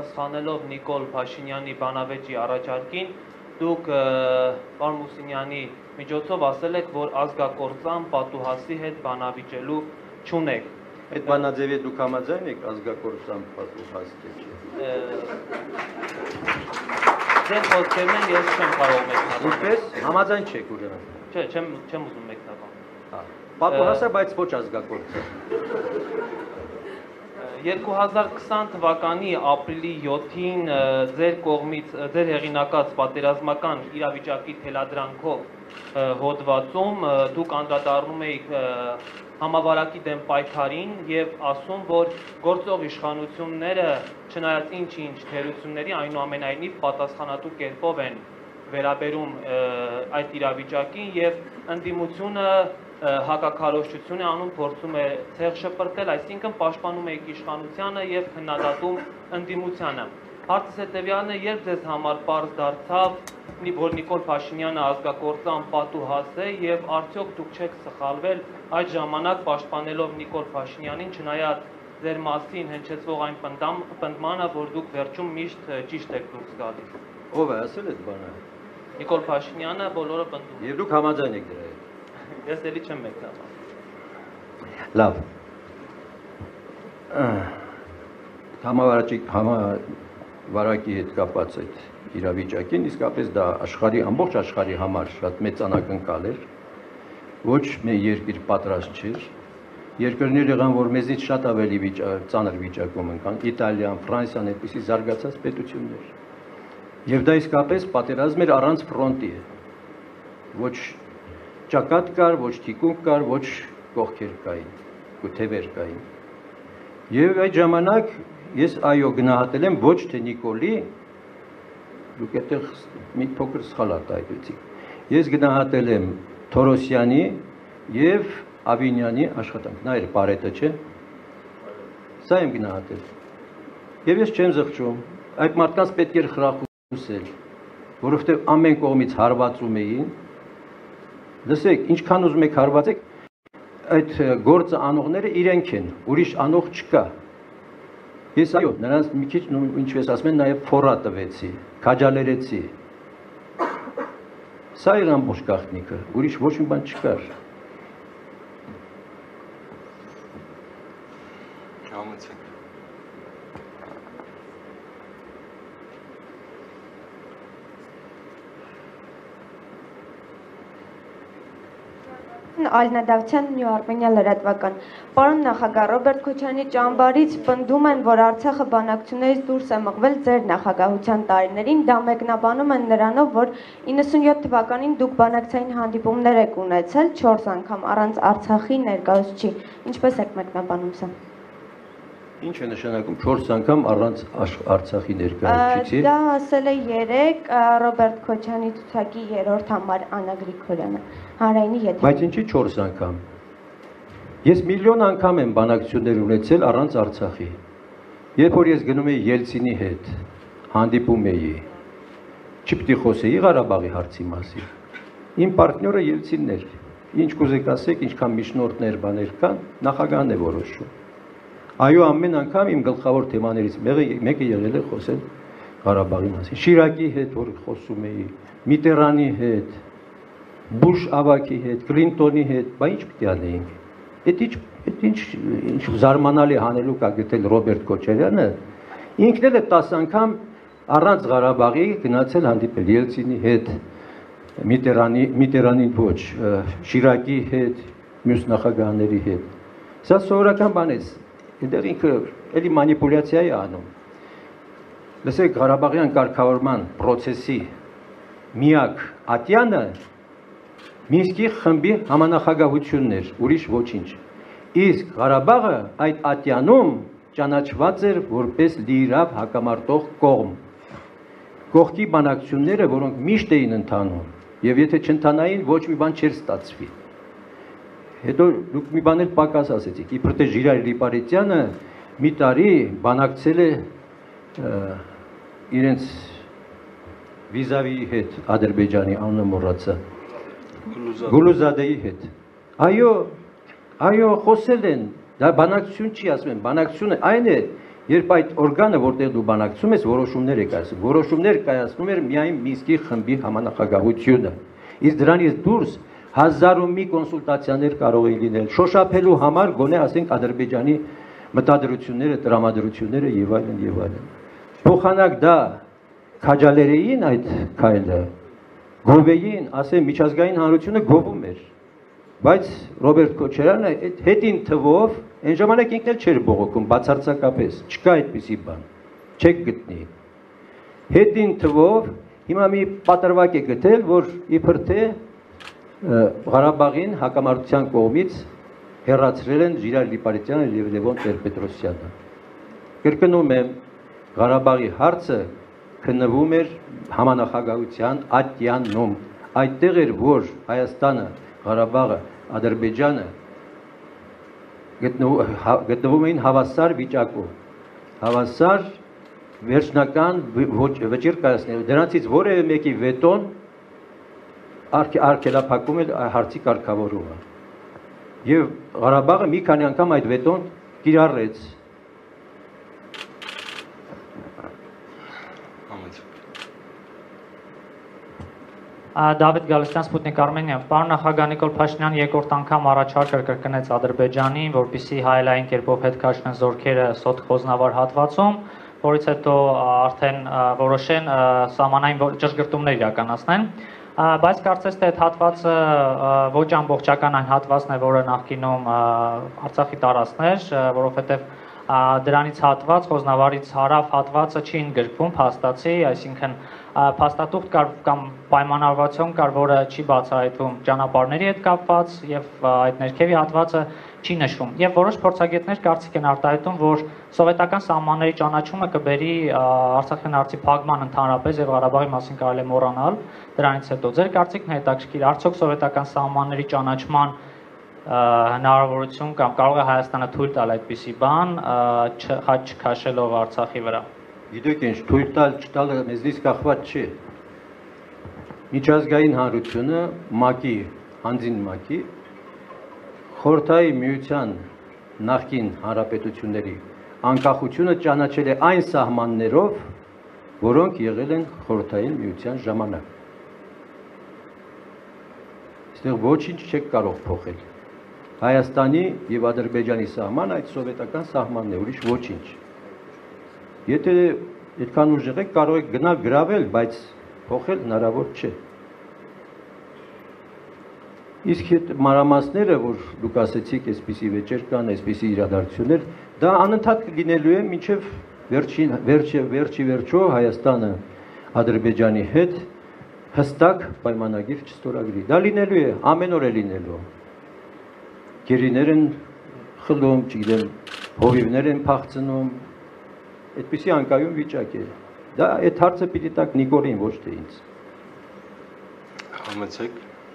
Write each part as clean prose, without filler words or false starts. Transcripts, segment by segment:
Պատասխանելով Նիկոլ Փաշինյանի բանավեճի առաջարկին, դուք պարոն Մուսինյանի միջոցով ասել եք, որ ազգակործան պատուհասի հետ բանավիճելու չունեք։ Այդ բանաձևի դուք համաձայն եք ազգակործան պատուհաս թե չէ։ Ձեր խոսքերն են, ես չեմ կարող մեկնաբանել։ Որպես համաձայն չեք ուրեմն։ Չէ, չեմ ուզում մեկնաբանել։ Պատուհասը, բայց ոչ ազգակործան։ 2020 թվականի ապրիլի 7-ին ձեր կողմից ձեր հեղինակած պատերազմական իրավիճակի թելադրանքով հոդվածում դուք անդրադառնում եք համավարակի դեմ պայքարին եւ ասում, որ գործող իշխանությունները չնայած ինչ-ինչ թերությունների այնուամենայնիվ պատասխանատու կերպով են վերաբերում այդ իրավիճակին եւ ընդդիմությունը հակաքարոզչություն է անում, փորձում է ցեղ շպրտել, այսինքն պաշտպանում է իշխանությանը եւ քննադատում ընդդիմությանը։ Հարցս հետեւյալն է, երբ ձեզ համար պարզ դարձավ, որ Նիկոլ Փաշինյանը ազգակործան պատուհաս է եւ արդյոք դուք չեք սխալվել այդ ժամանակ պաշտպանելով Նիկոլ Փաշինյանին, չնայած ձեր մասին հնչեցվող այն պնդմանը, որ դուք վերջում միշտ ճիշտ եք դուրս գալիս։ Ով է ասել այդ բանը։ Նիկոլ Փաշինյանը բոլորը պնդում են։ Եվ դուք համաձայն եք դրա հետ։ Ես էլի չեմ մեկնաբանել։ Լավ։ Համավարակի հետ կապած այդ իրավիճակին, իսկապես դա ամբողջ աշխարհի համար շատ մեծ անակնկալ էր։ Ոչ մի երկիր պատրաստ չէր։ Երկրներ եղան, որ մեզից շատ ավելի ծանր վիճակում ընկան, Իտալիան, Ֆրանսիան, այդպիսի զարգացած պետություններ։ Եվ դա իսկապես պատերազմ էր առանց ֆրոնտի։ Ոչ ճակատ կար, ոչ թիկունք կար, ոչ կողքեր կային, թևեր կային։ Եվ այդ ժամանակ ես այո գնահատել եմ ոչ թե Նիկոլի, դուք այդտեղ մի փոքր սխալ արտահայտեցիք։ Ես գնահատել եմ Թորոսյանի եւ Ավինյանի աշխատանք։ Նա էր Պարետը, չէ՞։ Սա եմ գնահատել։ Եվ ես չեմ զղջում, այդ մարդկանց պետք էր խրախուսել, որովհետեւ ամեն կողմից հարվածում էին։ Լսեք, ինչքան ուզում եք հարվածեք, այդ գործը անողները իրենք են, ուրիշ անող չկա։ Ես այո, նրանց մի քիչ ինչպես ասում են, նաև ֆորա տվեցի, քաջալերեցի։ Սա էր ամբողջ գաղտնիքը, ուրիշ ոչ մի բան չկար։ Համեցեք։ Ալինա Դավթյան, Նյու Արմենիա լրատվական։ Պարոն նախագահ, Ռոբերտ Քոչարյանի ճամբարից պնդում են, որ Արցախը բանակցություններից դուրս է մղվել ձեր նախագահության տարիներին, դա մեկնաբանում են նրանով, որ 97 թվականին դուք բանակցային հանդիպումներ եք ունեցել 4 անգամ առանց Արցախի ներկայացուցչի։ Ինչպես եք մեկնաբանում սա։ Ինչ է նշանակում 4 անգամ առանց Արցախի ներկայացուցչի։ Դա ասել է 3 Ռոբերտ Քոչարյանի ցուցակի 3-րդ համար Աննա Գրիգորյանը։ Հանրայինի եթերում։ Բայց ինչի 4 անգամ։ Ես միլիոն անգամ եմ բանակցություններ ունեցել առանց Արցախի։ Երբ որ ես գնում էի Ելցինի հետ, հանդիպում էի, չպետք է խոսեի Ղարաբաղի հարցի մասին։ Իմ պարտնյորը Ելցինն էր։ Ինչ կուզեք ասեք, ինչքան միջնորդներ բաներ կան, նախագահն է որոշում։ Այո, ամեն անգամ իմ գլխավոր թեմաներից մեկը եղել է խոսել Ղարաբաղի մասին։ Շիրակի հետ որ խոսում էի, Միտերանի հետ, Բուշ ավակի հետ, Կլինտոնի հետ, բա ինչ պիտի անեինք։ Այդ ինչ զարմանալի հանելուկ ա գտել Ռոբերտ Քոչարյանը, ինքն էլ է 10 անգամ առանց Ղարաբաղի գնացել հանդիպել Ելցինի հետ, Միտերանին ոչ, Շիրակի հետ, մյուս նախագահների հետ։ Սա սովորական բան է, այնտեղ ինքը էլի մանիպուլյացիա է անում։ Լսեք, Ղարաբաղյան կարգավորման պրոցեսի միակ ատյանը Մինսկի խմբի համանախագահությունն էր, ուրիշ ոչինչ։ Իսկ Ղարաբաղը այդ ատյանում ճանաչված էր որպես լիիրավ հակամարտող կողմ։ Կողքի բանակցությունները, որոնք միշտ էին ընթանում, եւ եթե չընթանային, ոչ մի բան չէր ստացվի։ Հետո դուք մի բան էլ պակաս ասեցիք, իբր թե Ժիրայր Լիպարետյանը մի տարի բանակցել է իրենց վիզավիի հետ, Ադրբեջանի անունը մոռացա, Գուլուզադեի հետ։ Այո, խոսել են, դա բանակցություն չի ասում են, բանակցությունը այն է, Երբ այդ օրգանը, որտեղ դու բանակցում ես, որոշումներ է կայացնում, որոշումներ կայացնում էր միայն Մինսկի խմբի համանախագահությունը։ Իսկ դրանից դուրս հազար ու մի կոնսուլտացիաներ կարող են լինել, շոշափելու համար գոնե ասենք Ադրբեջանի մտադրությունները, տրամադրությունները եւ այլն եւ այլն։ Փոխանակ դա քաջալերեին այդ քայլը, գովեին, ասեմ միջազգային հանրությունը գովում էր։ Բայց Ռոբերտ Քոչարյանը այդ հետին թվով այն ժամանակ ինքն էլ չէր բողոքում, բացարձակապես, չկա այդպիսի բան, չեք գտնի։ Հետին թվով հիմա մի պատրվակ է գտել, որ իբր թե Ղարաբաղին հակամարտության կողմից հեռացրել են Ժիրայր Լիպարետյանը եւ Լևոն Տեր-Պետրոսյանը։ Կրկնում եմ, Ղարաբաղի հարցը քննվում էր համանախագահության ատյանում։ Այդտեղ էր, որ Հայաստանը, Ղարաբաղը, Ադրբեջանը գտնվում էին հավասար վիճակում, հավասար վերջնական վճիռ կայացնելու, դրանցից որևէ մեկի վետոն արգելափակում էր հարցի կարգավորումը։ Եվ Ղարաբաղը մի քանի անգամ այդ վետոն կիրառեց։ Դավիթ Գալստյան, Սպուտնիկ Արմենիա։ Պարոն նախագահ Նիկոլ Փաշինյան երկրորդ անգամ առաջարկ կրկնեց Ադրբեջանին, որպեսզի հայելային կերպով հետ քաշեն զորքերը Սոտ Խոզնավար հատվածում, որից հետո արդեն որոշեն սահմանային ճշգրտումներ իրականացնեն։ Բայց կարծես թե այդ հատվածը ոչ ամբողջական այն հատվածն է, որը նախկինում Արցախի տարածքներ, որովհետև դրանից հատված, Խոզնավարից հարավ հատվածը չի ընդգրկվում փաստացի, այսինքն փաստաթուղթ կար կամ պայմանավորվածություն կար, որը չի բացահայտվում ճանապարհների հետ կապված եւ այդ ներքևի հատվածը չի նշվում։ Եվ որոշ փորձագետներ կարծիք են արտահայտում, որ սովետական սահմանների ճանաչումը կբերի Արցախյան հարցի փակման ընդհանրապես եւ Ղարաբաղի մասին կարելի է մոռանալ դրանից հետո։ Ձեր կարծիքն է հետաքրքիր, արդյոք սովետական սահմանների ճանաչման հնարավորություն կամ կարող է Հայաստանը թույլ տալ այդպիսի բան, չքաշելով Արցախի վրա։ Գիտեք ինչ, թույլ տալ չտալը մեզնից կախված չի։ Միջազգային հանրությունը ՄԱԿ-ի, հանձին ՄԱԿ-ի, Խորհրդային Միության նախկին հանրապետությունների անկախությունը ճանաչել է այն սահմաններով, որոնք եղել են Խորհրդային Միության ժամանակ։ Այստեղ ոչինչ չեք կարող փոխել։ Հայաստանի եւ Ադրբեջանի սահմանը այդ սովետական սահմանն է, ուրիշ ոչինչ։ Եթե այդքան ուժեղ եք, կարող եք գնալ գրավել, բայց փոխել հնարավոր չէ։ Իսկ այդ մանրամասները, որ դուք ասեցիք, այսպիսի վեճեր կան, այսպիսի իրադարձություններ, դա անընդհատ լինելու է մինչև վերջո Հայաստանը Ադրբեջանի հետ հստակ պայմանագիր չստորագրի։ Դա լինելու է, ամեն օր է լինելու։ Գերիներ են խլում, չգիտեմ, հովիվներ են փախցնում, այդպիսի անկայուն վիճակ է։ Դա այդ հարցը պիտի տակ Նիկոլին, ոչ թե ինձ։ Համեցեք։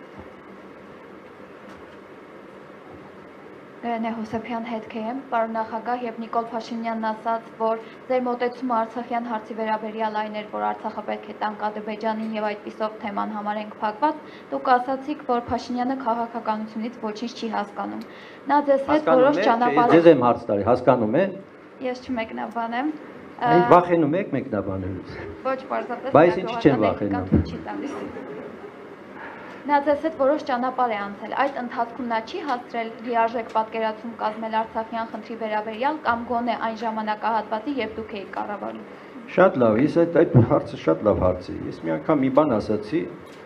Լեոնիդ Հոսեփյան, HK-ը, պարոն նախագահ, եւ Նիկոլ Փաշինյանն ասաց, որ ձեր մոտեցումը Արցախյան հարցի վերաբերյալ այն էր, որ Արցախը պետք է տանք Ադրբեջանին եւ այդպիսով թեման համարենք փակված, դուք ասացիք, որ Փաշինյանը քաղաքականությունից ոչինչ չի հասկանում։ Նա ձեզ հետ որոշ ճանապարհ։ Ձեզ եմ հարց տալի, հասկանում է։ Ես չմեկնաբանեմ։ Այդ վախենում եք մեկնաբանելուց։ Ոչ պարզապես։ Բայց ինչ չեն վախենում։ Նա ձեզ հետ որոշ ճանապարհ է անցել։ Այդ ընթացքում նա չի հասցրել լիարժեք պատկերացում կազմել Արցախյան խնդրի վերաբերյալ կամ գոնե այն ժամանակահատվածի, երբ դուք եք կառավարում։ Շատ լավ, ես այդ հարցը շատ լավ հարց է։ Ես մի անգամ մի բան ասացի,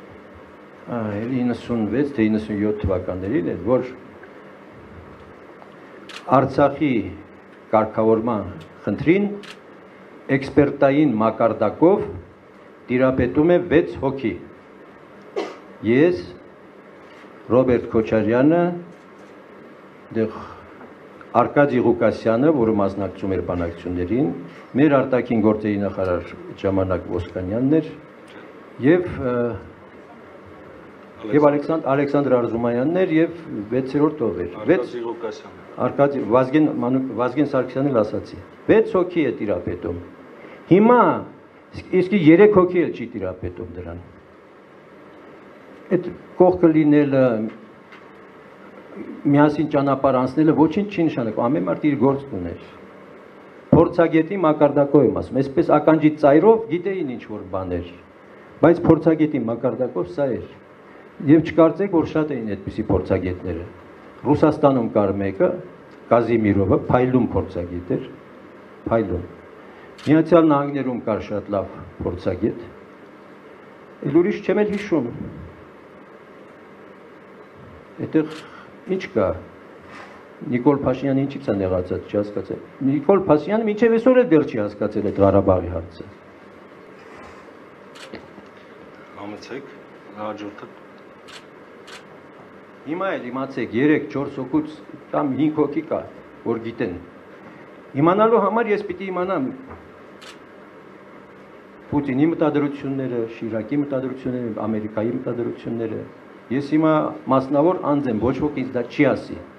96 թե 97 թվականներին էր, որ Արցախի կարգավորման խնդրին էքսպերտային մակարդակով տիրապետում է 6 հոգի։ Ես, Ռոբերտ Քոչարյանը, Արկադի Ղուկասյանը, որը մասնակցում էր բանակցություններին, մեր արտաքին գործերի նախարար ժամանակ Ոսկանյանն էր, եւ Ալեքսանդր Արզումանյանն էր եւ 6-րդ ով էր։ Արկադի Ղուկասյանը։ Արկադի Վազգեն Սարգսյանն ասացի։ 6 հոգի է տիրապետում։ Հիմա իսկ 3 հոգի էլ չի տիրապետում դրան։ Այդ կողքը լինելը, միասին ճանապարհ անցնելը ոչինչ չի նշանակում, ամեն մարդ իր գործ ուներ։ փորձագետի մակարդակով եմ ասում, այսպես ականջի ծայրով գիտեին ինչ որ բաներ, բայց փորձագետի մակարդակով սա էր։ Եվ չկարծեք, որ շատ էին այդպիսի փորձագետները։ Ռուսաստանում կար մեկը, Կազիմիրովը, փայլուն փորձագետ էր, փայլուն։ Միացյալ Նահանգներում կար շատ լավ փորձագետ։ Էլ ուրիշ չեմ էլ հիշում։ Այդտեղ ինչ կա։ Նիկոլ Փաշինյանը ինչից է նեղացած, չհասկացել։ Նիկոլ Փաշինյանը մինչև այսօր էլ դեռ չի հասկացել այդ Ղարաբաղի հարցը։ Համեցեք, հաջորդը։ Հիմա էլ իմացեք 3-4 հոգուց կամ 5 հոգի կա, որ գիտեն։ Իմանալու համար ես պիտի իմանամ Պուտինի մտադրությունները, Շիրակի մտադրությունները, Ամերիկայի մտադրությունները։ Ես հիմա մասնավոր անձ եմ, ոչ ոք ինձ դա չի ասի։